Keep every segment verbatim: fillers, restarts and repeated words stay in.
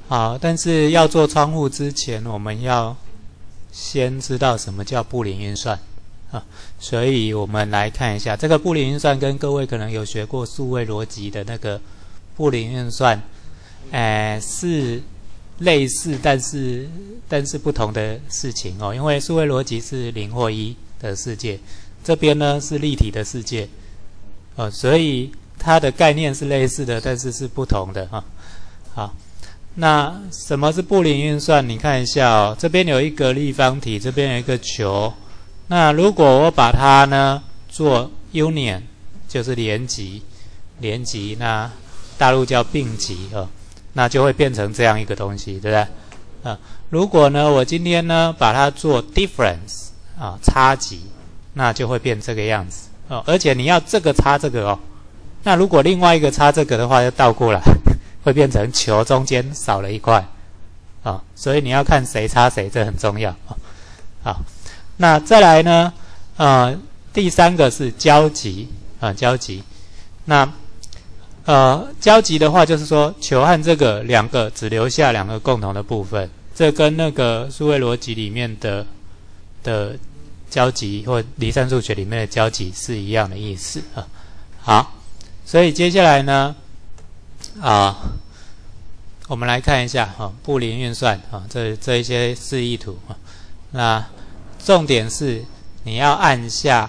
好，但是要做窗户之前，我们要先知道什么叫布林运算啊。所以我们来看一下这个布林运算，跟各位可能有学过数位逻辑的那个布林运算，呃，是类似，但是但是不同的事情哦。因为数位逻辑是零或一的世界，这边呢是立体的世界，哦，所以它的概念是类似的，但是是不同的哈。好，那什么是布林运算？你看一下哦，这边有一个立方体，这边有一个球。那如果我把它呢做 union， 就是连集，连集，那大陆叫并集哦，那就会变成这样一个东西，对不对？啊，如果呢我今天呢把它做 difference 啊，差集，那就会变这个样子哦。而且你要这个差这个哦，那如果另外一个差这个的话，就倒过来，会变成球中间少了一块啊。所以你要看谁差谁，这很重要啊。好。那再来呢，呃，第三个是交集啊，交集。那呃，交集的话，就是说球和这个两个只留下两个共同的部分，这跟那个数位逻辑里面的的交集或离散数学里面的交集是一样的意思啊。好，所以接下来呢，啊，我们来看一下啊，布林运算啊，这这一些示意图啊，那。重点是你要按下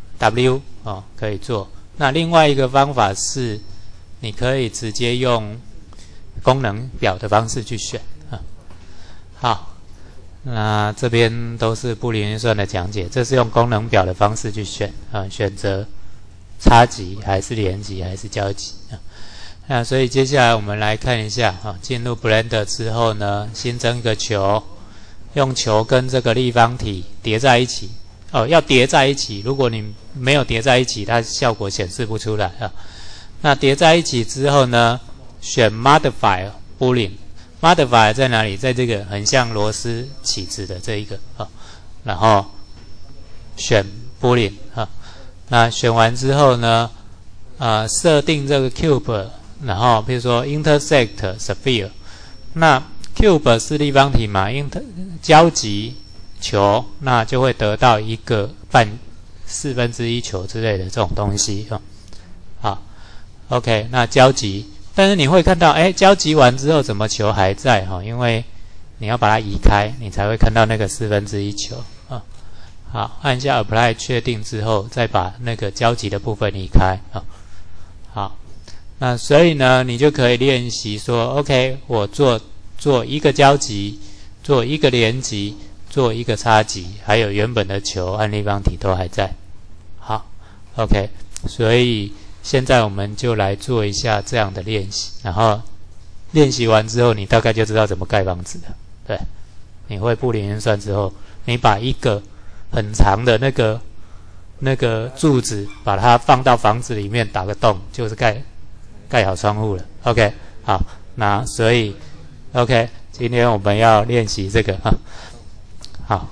W 哦，可以做。那另外一个方法是，你可以直接用功能表的方式去选啊。好，那这边都是布林运算的讲解，这是用功能表的方式去选啊，选择差集还是连集还是交集啊。那所以接下来我们来看一下啊，进入 Blender 之后呢，新增一个球。用球跟这个立方体叠在一起哦，要叠在一起。如果你没有叠在一起，它效果显示不出来啊。那叠在一起之后呢，选 Modify Boolean。Modify 在哪里？在这个很像螺丝起子的这一个啊，然后选 Boolean 啊。那选完之后呢，呃，设定这个 Cube， 然后比如说 Intersect Sphere， 那Cube 是立方体嘛，inter 交集球，那就会得到一个半四分之一球之类的这种东西啊。好 ，OK， 那交集，但是你会看到，哎，交集完之后怎么球还在哈？因为你要把它移开，你才会看到那个四分之一球啊。好，按下 Apply 确定之后，再把那个交集的部分移开啊。好，那所以呢，你就可以练习说 ，OK， 我做。做一个交集，做一个连集，做一个差集，还有原本的球和立方体都还在。好 ，OK， 所以现在我们就来做一下这样的练习，然后练习完之后，你大概就知道怎么盖房子了。对，你会布林运算之后，你把一个很长的那个那个柱子，把它放到房子里面，打个洞，就是盖盖好窗户了。OK， 好，那所以。OK， 今天我们要练习这个啊。好，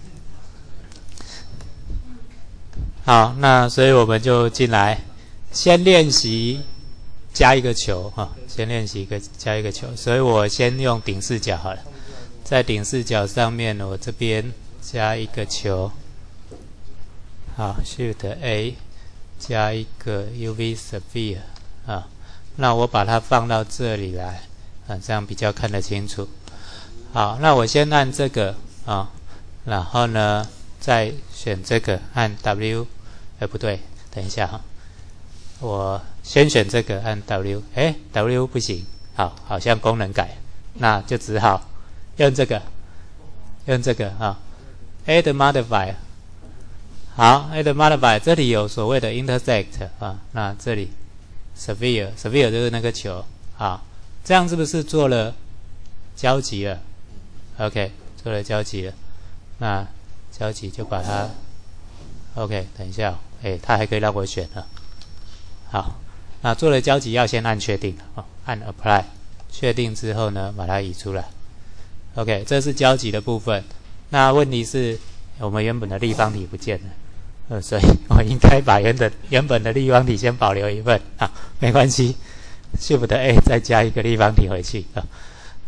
好，那所以我们就进来，先练习加一个球啊，先练习一个加一个球。所以我先用顶视角好了，在顶视角上面，我这边加一个球，好 ，Shift A 加一个 U V Sphere 啊，那我把它放到这里来。啊，这样比较看得清楚。好，那我先按这个啊，然后呢，再选这个，按 W， 哎，不对，等一下哈，我先选这个，按 W， 哎 ，W 不行，好，好像功能改，那就只好用这个，用这个啊 ，Add Modifier， 好 ，Add Modifier， 这里有所谓的 Intersect 啊，那这里 Sphere，Sphere 就是那个球，好。这样是不是做了交集了 ？OK， 做了交集了。那交集就把它 OK， 等一下，哎，它还可以让我选啊。好，那做了交集要先按确定哦，按 Apply， 确定之后呢，把它移出来。OK， 这是交集的部分。那问题是我们原本的立方体不见了，呃，所以我应该把原本原本的立方体先保留一份啊，没关系。Shift A 再加一个立方体回去啊，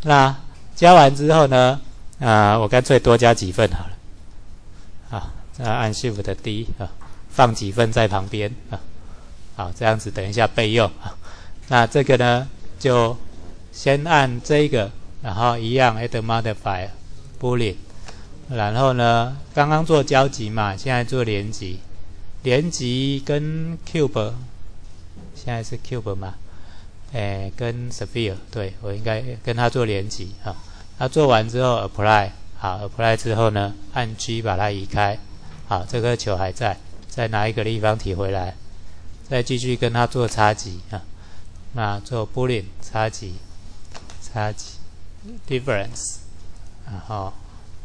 那加完之后呢，啊、呃，我干脆多加几份好了。啊，再按 Shift D 啊，放几份在旁边啊。好，这样子等一下备用啊。那这个呢，就先按这个，然后一样 add modifier boolean， 然后呢，刚刚做交集嘛，现在做连集，连集跟 cube， 现在是 cube 嘛，诶，跟 sphere， 对我应该跟它做连集啊。那做完之后 apply， 好 apply 之后呢，按 G 把它移开，好，这颗球还在，再拿一个立方体回来，再继续跟它做插集啊。那做 boolean 插集，插集 difference， 然后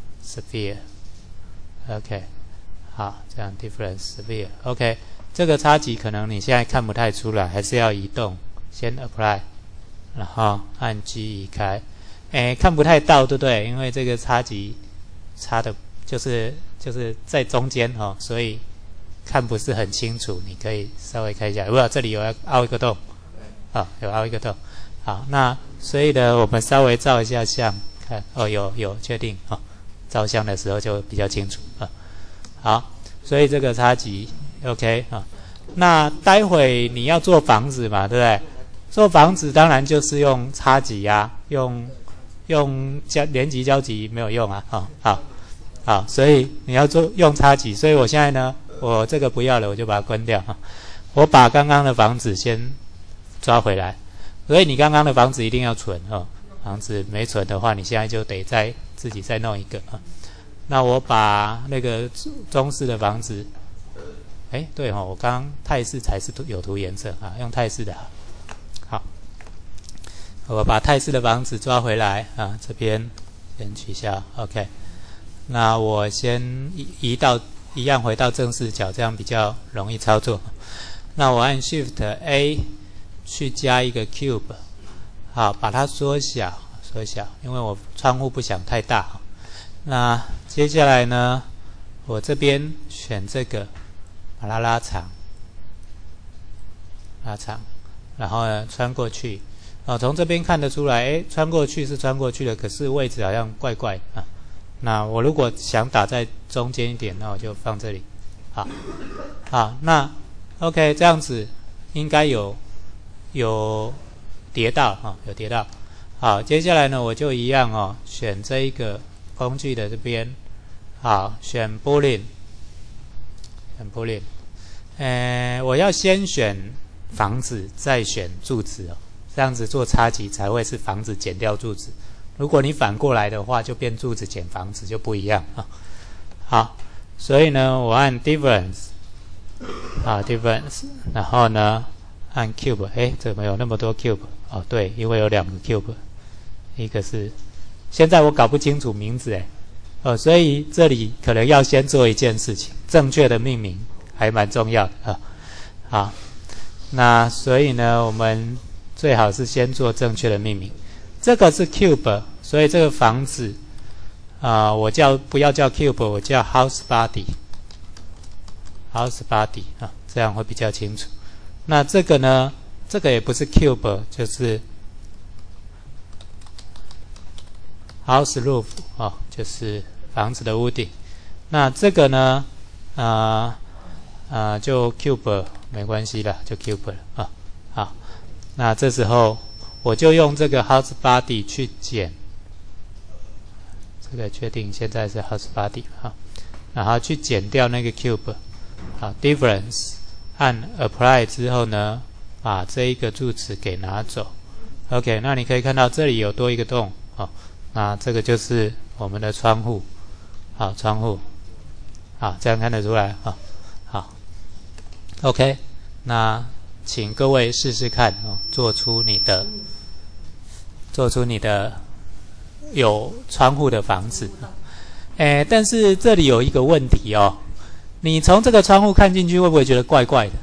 sphere，OK， 好，这样 difference sphere， OK， 这个插集可能你现在看不太出来，还是要移动，先 apply， 然后按 G 移开，诶，看不太到，对不对？因为这个插集插的就是就是在中间哦，所以看不是很清楚，你可以稍微看一下，哇，这里有凹一个洞。啊、哦，有凹一个洞，好，那所以呢，我们稍微照一下相，看哦，有有确定哦，照相的时候就比较清楚啊。好，所以这个插集 OK 啊。那待会你要做房子嘛，对不对？做房子当然就是用插集啊，用用交连集交集没有用啊，哦，好，好，所以你要做用插集，所以我现在呢，我这个不要了，我就把它关掉啊。我把刚刚的房子先抓回来，所以你刚刚的房子一定要存哦。房子没存的话，你现在就得再自己再弄一个啊。那我把那个中式的房子，哎，对哦，我刚刚泰式才是有涂颜色啊，用泰式的好。我把泰式的房子抓回来啊，这边先取消 ，OK。那我先移移到一样回到正视角，这样比较容易操作。那我按 Shift A。去加一个 cube， 好，把它缩小，缩小，因为我窗户不想太大。那接下来呢，我这边选这个，把它拉长，拉长，然后呢穿过去，哦，从这边看得出来，哎，穿过去是穿过去的，可是位置好像怪怪的啊。那我如果想打在中间一点，那我就放这里，好，好，那 OK， 这样子应该有。有叠到哈、哦，有叠到。好，接下来呢，我就一样哦，选这一个工具的这边，好，选 boolean， 选 boolean。呃，我要先选房子，再选柱子哦，这样子做插集才会是房子减掉柱子。如果你反过来的话，就变柱子减房子就不一样啊、哦。好，所以呢，我按 difference， 好 difference， 然后呢。按 cube， 哎，怎么有那么多 cube？ 哦，对，因为有两个 cube， 一个是，现在我搞不清楚名字，哎，哦，所以这里可能要先做一件事情，正确的命名还蛮重要的啊。好，那所以呢，我们最好是先做正确的命名。这个是 cube， 所以这个房子啊、呃，我叫不要叫 cube， 我叫 house body，house body 啊，这样会比较清楚。那这个呢？这个也不是 cube， 就是 house roof 哦，就是房子的屋顶。那这个呢？啊、呃、啊、呃，就 cube 没关系了，就 cube 了啊。好，那这时候我就用这个 house body 去减，这个确定现在是 house body 啊，然后去减掉那个 cube， 好 difference。按 apply 之后呢，把这一个柱子给拿走。OK， 那你可以看到这里有多一个洞，好，那这个就是我们的窗户，好，窗户，好，这样看得出来啊，好 ，OK， 那请各位试试看哦，做出你的，做出你的有窗户的房子。哎，但是这里有一个问题哦。你从这个窗户看进去，会不会觉得怪怪的？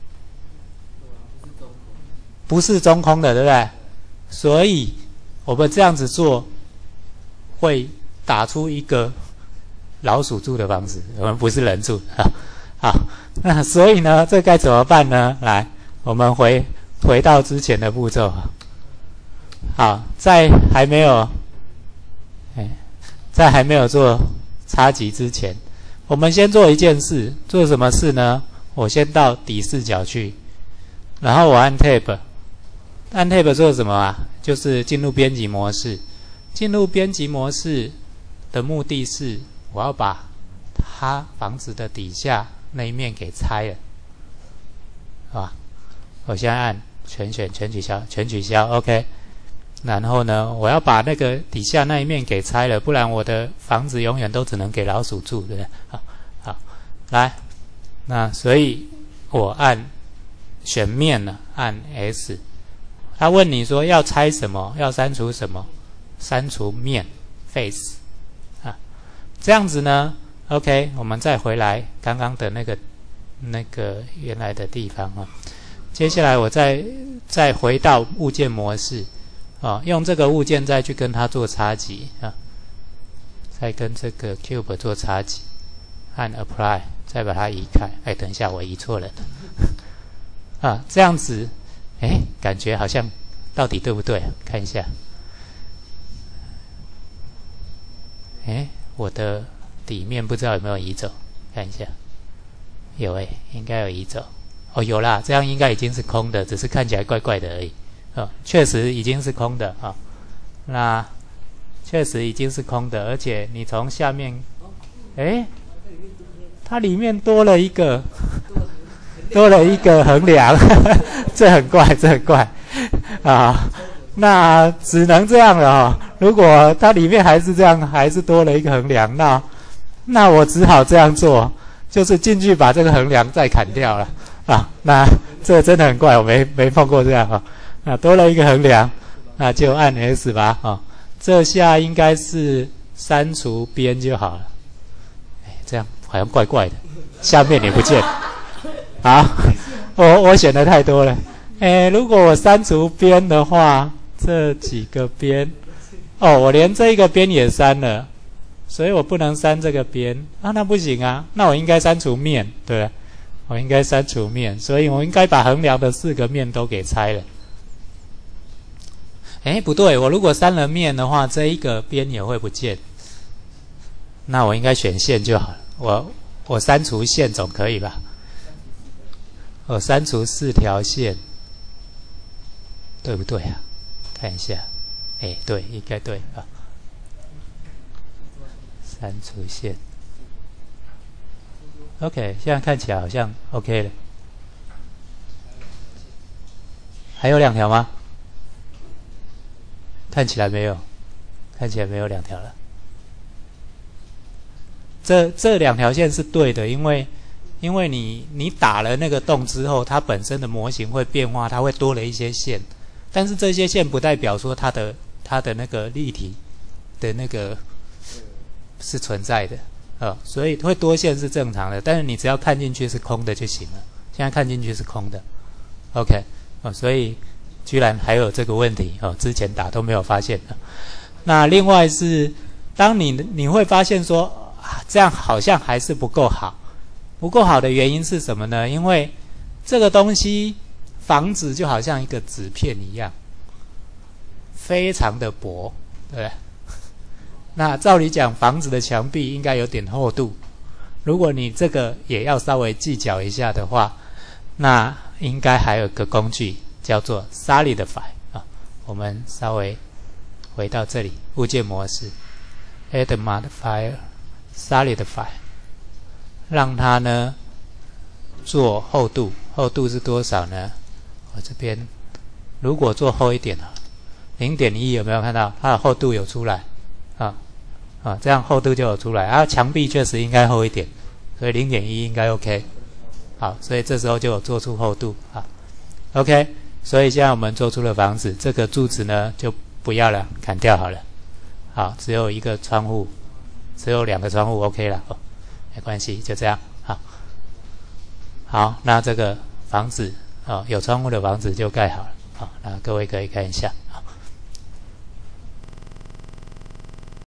不是中空的，对不对？所以我们这样子做，会打出一个老鼠住的房子，我们不是人住啊。好，那所以呢，这该怎么办呢？来，我们回回到之前的步骤。 好，在还没有，哎，在还没有做插集之前，我们先做一件事，做什么事呢？我先到底视角去，然后我按 Tab， 按 Tab 做什么啊？就是进入编辑模式。进入编辑模式的目的是，我要把它房子的底下那一面给拆了，好吧？我现在按全选、全取消、全取消 ，OK。然后呢，我要把那个底下那一面给拆了，不然我的房子永远都只能给老鼠住，对不对？好，好，来，那所以我按选面了，按 S。他问你说要拆什么，要删除什么？删除面 face 啊，这样子呢 ，OK， 我们再回来刚刚的那个那个原来的地方啊。接下来我再再回到物件模式啊，用这个物件再去跟它做插集啊，再跟这个 cube 做插集，按 apply， 再把它移开。哎，等一下，我移错了啊，这样子，哎，感觉好像到底对不对？看一下。哎，我的底面不知道有没有移走，看一下，有哎，应该有移走。哦，有啦，这样应该已经是空的，只是看起来怪怪的而已。哦，确实已经是空的啊、哦。那确实已经是空的，而且你从下面，哎，它里面多了一个，多了一个横梁，这很怪，这很怪啊。那只能这样了哦。如果它里面还是这样，还是多了一个横梁，那那我只好这样做，就是进去把这个横梁再砍掉了啊。那这真的很怪，我没没碰过这样啊。那多了一个横梁，那就按 S 吧啊。这下应该是删除边就好了。哎，这样好像怪怪的，下面也不见啊。我我选的太多了。哎，如果我删除边的话，这几个边，哦，我连这一个边也删了，所以我不能删这个边啊，那不行啊，那我应该删除面，对不对？我应该删除面，所以我应该把横梁的四个面都给拆了。哎，不对，我如果删了面的话，这一个边也会不见，那我应该选线就好了。我我删除线总可以吧？我删除四条线，对不对啊？看一下，哎，对，应该对啊。删除线 ，OK， 现在看起来好像 OK 了。还有两条吗？看起来没有，看起来没有两条了。这这两条线是对的，因为因为你你打了那个洞之后，它本身的模型会变化，它会多了一些线。但是这些线不代表说它的它的那个立体的那个是存在的啊、哦，所以会多线是正常的。但是你只要看进去是空的就行了。现在看进去是空的 ，OK 哦，所以居然还有这个问题哦，之前打都没有发现的。那另外是，当你你会发现说、啊、这样好像还是不够好，不够好的原因是什么呢？因为这个东西。房子就好像一个纸片一样，非常的薄，对不对？那照理讲，房子的墙壁应该有点厚度。如果你这个也要稍微计较一下的话，那应该还有个工具叫做 Solidify 啊。我们稍微回到这里，物件模式 ，Add Modifier Solidify， 让它呢做厚度，厚度是多少呢？我这边如果做厚一点啊 ，零点一 有没有看到它的厚度有出来啊？啊，这样厚度就有出来啊。墙壁确实应该厚一点，所以 零点一 应该 OK。好，所以这时候就有做出厚度啊。OK， 所以现在我们做出了房子，这个柱子呢就不要了，砍掉好了。好，只有一个窗户，只有两个窗户 OK 了哦，没关系，就这样。好，好，那这个房子。哦，有窗户的房子就盖好了。好，那各位可以看一下。